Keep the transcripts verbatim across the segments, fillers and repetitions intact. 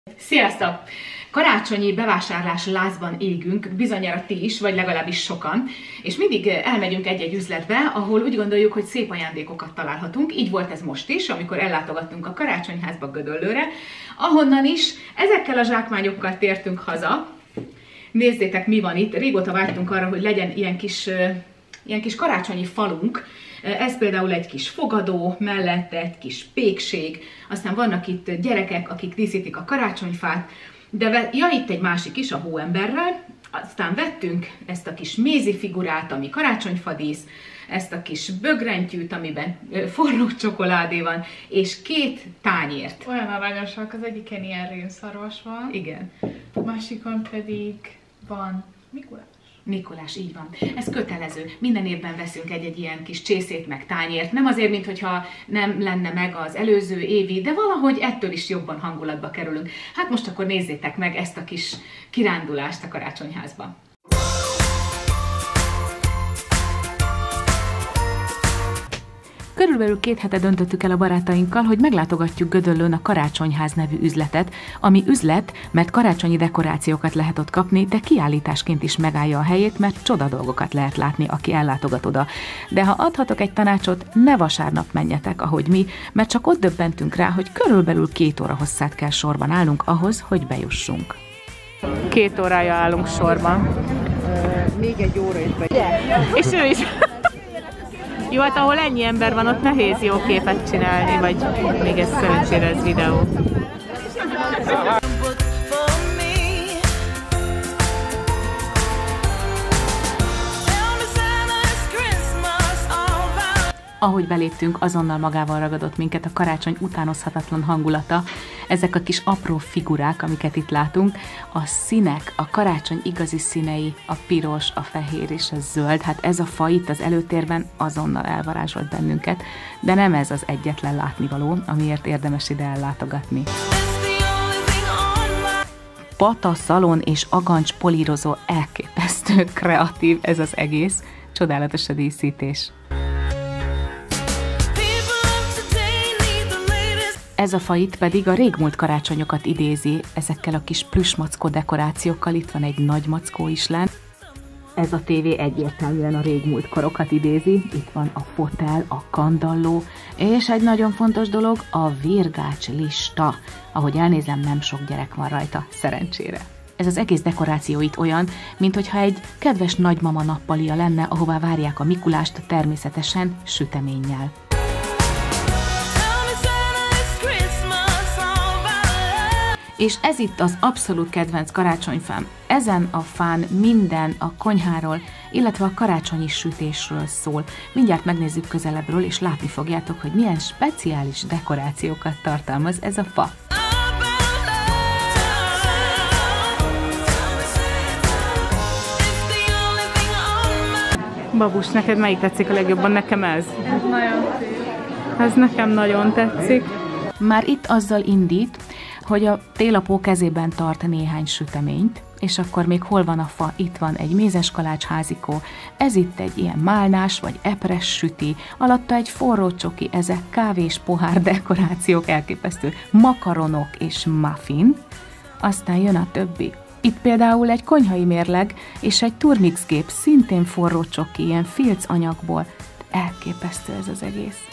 Sziasztok! Karácsonyi bevásárlás lázban égünk, bizonyára ti is, vagy legalábbis sokan, és mindig elmegyünk egy-egy üzletbe, ahol úgy gondoljuk, hogy szép ajándékokat találhatunk. Így volt ez most is, amikor ellátogattunk a Karácsonyházba Gödöllőre, ahonnan is ezekkel a zsákmányokkal tértünk haza. Nézzétek, mi van itt. Régóta vártunk arra, hogy legyen ilyen kis, ilyen kis karácsonyi falunk. Ez például egy kis fogadó, mellette egy kis pékség, aztán vannak itt gyerekek, akik díszítik a karácsonyfát, de ja, itt egy másik is, a hóemberrel, aztán vettünk ezt a kis mézi figurát, ami karácsonyfadísz, ezt a kis bögrentyűt, amiben forró csokoládé van, és két tányért. Olyan aranyosak, az egyiken ilyen rémszarvas van. Igen. A másikon pedig van Mikulás. Mikulás, így van. Ez kötelező. Minden évben veszünk egy-egy ilyen kis csészét meg tányért. Nem azért, mintha nem lenne meg az előző évi, de valahogy ettől is jobban hangulatba kerülünk. Hát most akkor nézzétek meg ezt a kis kirándulást a Karácsonyházba. Körülbelül két hete döntöttük el a barátainkkal, hogy meglátogatjuk Gödöllőn a Karácsonyház nevű üzletet, ami üzlet, mert karácsonyi dekorációkat lehet ott kapni, de kiállításként is megállja a helyét, mert csoda dolgokat lehet látni, aki ellátogat oda. De ha adhatok egy tanácsot, ne vasárnap menjetek, ahogy mi, mert csak ott döbbentünk rá, hogy körülbelül két óra hosszát kell sorban állnunk ahhoz, hogy bejussunk. Két órája állunk sorban. Uh, még egy óra is be. És ő is. Jó, hát ahol ennyi ember van, ott nehéz jó képet csinálni, vagy még ez szerencsére ez videó. Ahogy beléptünk, azonnal magával ragadott minket a karácsony utánozhatatlan hangulata. Ezek a kis apró figurák, amiket itt látunk, a színek, a karácsony igazi színei, a piros, a fehér és a zöld. Hát ez a fa itt az előtérben azonnal elvarázsolt bennünket, de nem ez az egyetlen látnivaló, amiért érdemes ide ellátogatni. Pata, szalon és agancs polírozó, elképesztő kreatív ez az egész, csodálatos a díszítés. Ez a fa itt pedig a régmúlt karácsonyokat idézi, ezekkel a kis plüssmackó dekorációkkal, itt van egy nagy mackó is lent. Ez a tévé egyértelműen a régmúlt korokat idézi, itt van a fotel, a kandalló, és egy nagyon fontos dolog, a virgács lista. Ahogy elnézem, nem sok gyerek van rajta, szerencsére. Ez az egész dekoráció itt olyan, minthogyha egy kedves nagymama nappalia lenne, ahová várják a Mikulást, természetesen süteménnyel. És ez itt az abszolút kedvenc karácsonyfám. Ezen a fán minden a konyháról, illetve a karácsonyi sütésről szól. Mindjárt megnézzük közelebbről, és látni fogjátok, hogy milyen speciális dekorációkat tartalmaz ez a fa. Babus, neked melyik tetszik a legjobban? Nekem ez. Ez nagyon szép. Ez nekem nagyon tetszik. Már itt azzal indít, hogy a télapó kezében tart néhány süteményt, és akkor még hol van a fa? Itt van egy mézes kalács házikó, ez itt egy ilyen málnás vagy epres süti, alatta egy forró csoki, ezek kávés pohár dekorációk, elképesztő makaronok és muffin, aztán jön a többi. Itt például egy konyhai mérleg és egy turmixgép, szintén forró csoki, ilyen filc anyagból. Elképesztő ez az egész.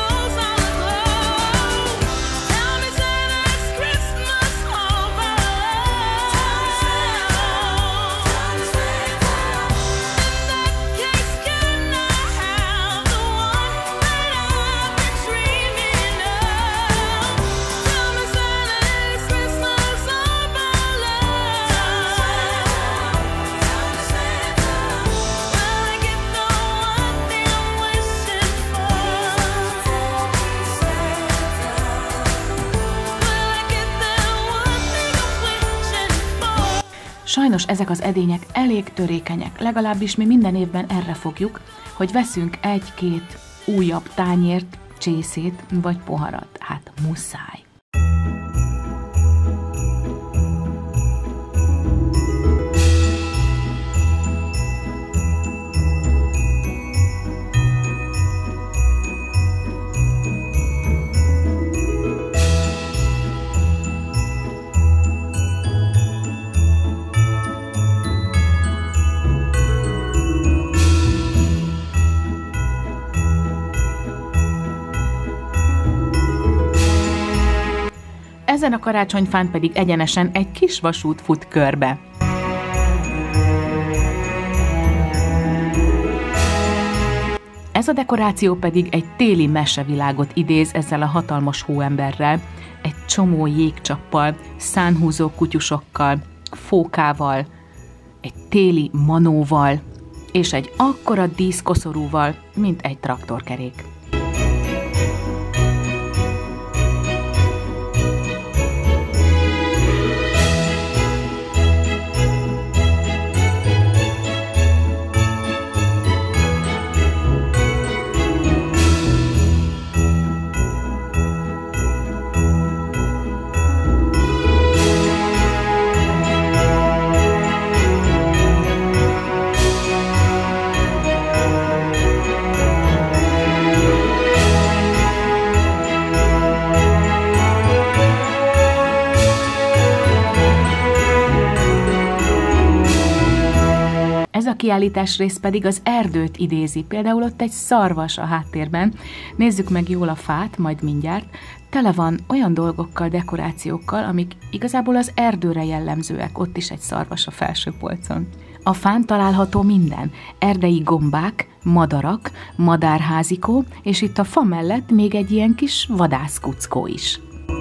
Sajnos ezek az edények elég törékenyek, legalábbis mi minden évben erre fogjuk, hogy veszünk egy-két újabb tányért, csészét vagy poharat. Hát muszáj. ezen a karácsonyfán pedig egyenesen egy kis vasút fut körbe. Ez a dekoráció pedig egy téli mesevilágot idéz ezzel a hatalmas hóemberrel, egy csomó jégcsappal, szánhúzó kutyusokkal, fókával, egy téli manóval, és egy akkora díszkoszorúval, mint egy traktorkerék. Ez a kiállítás rész pedig az erdőt idézi, például ott egy szarvas a háttérben. Nézzük meg jól a fát, majd mindjárt. Tele van olyan dolgokkal, dekorációkkal, amik igazából az erdőre jellemzőek, ott is egy szarvas a felső polcon. A fán található minden, erdei gombák, madarak, madárházikó, és itt a fa mellett még egy ilyen kis vadászkuckó is.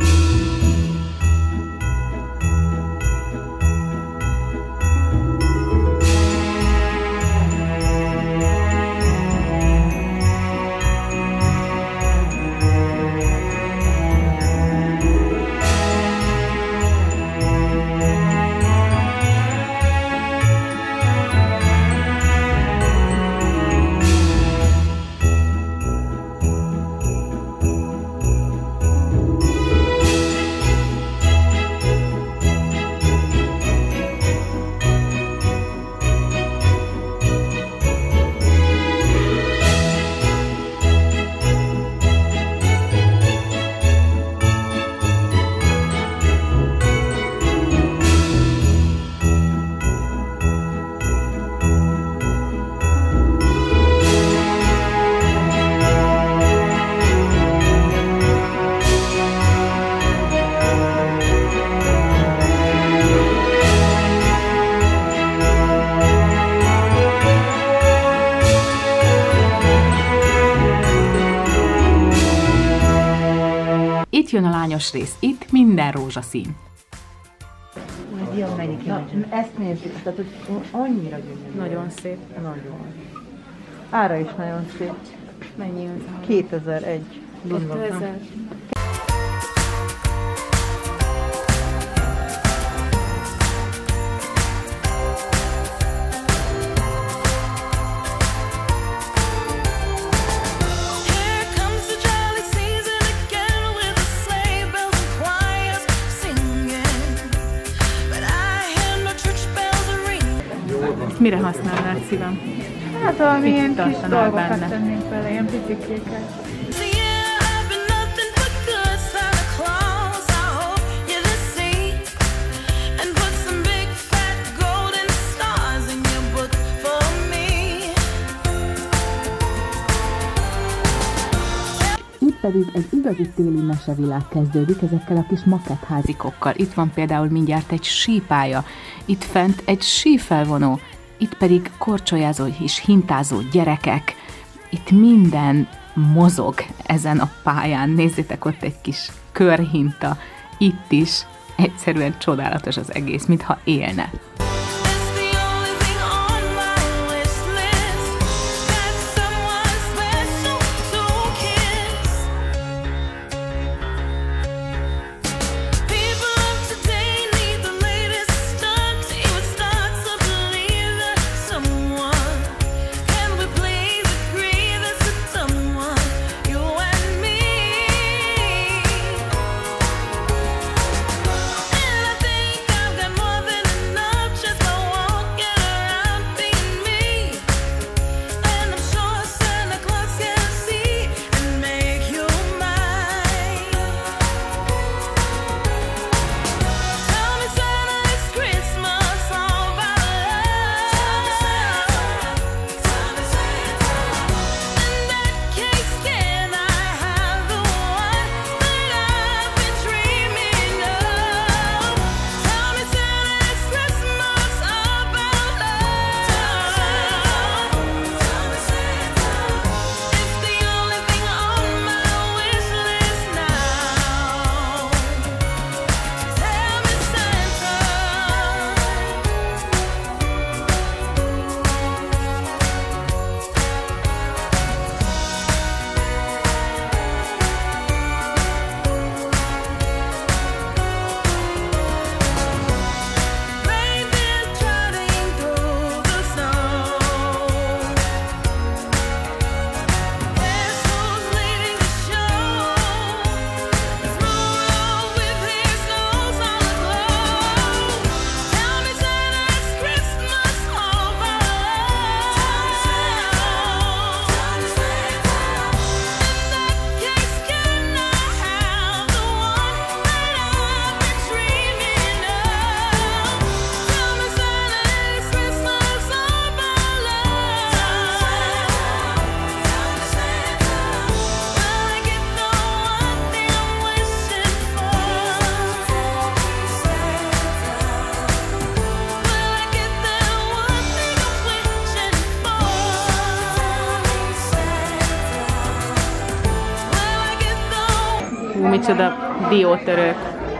Itt jön a lányos rész, itt minden rózsaszín. Na, ezt nézzük, tehát hogy annyira gyönyörű. Nagyon szép. Nagyon. Ára is nagyon szép. Mennyi az? kétezer-egy. ötezer. Mire használnád, szívem? Hát valami ilyen kis tartanál dolgokat benne? tennénk vele, ilyen picikéket. Itt pedig egy igazi téli mesevilág kezdődik ezekkel a kis makettházikokkal. Itt van például mindjárt egy sípálya, itt fent egy sífelvonó, itt pedig korcsolyázó és hintázó gyerekek. Itt minden mozog ezen a pályán. Nézzétek, ott egy kis körhinta. Itt is egyszerűen csodálatos az egész, mintha élne. Enough micsoda diótörők.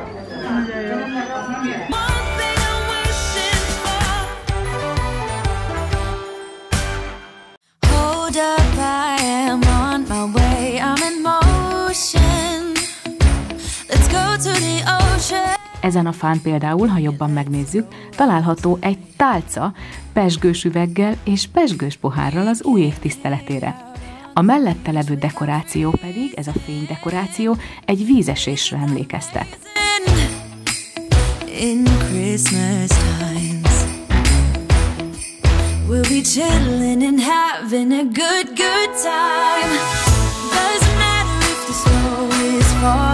Ezen a fán például, ha jobban megnézzük, található egy tálca pezsgős üveggel és pezsgős pohárral az új év tiszteletére. A mellette levő dekoráció pedig, ez a fénydekoráció, egy vízesésre emlékeztet. In Christmas times we'll be chilling and having a good, good time. Doesn't matter if the snow is falling.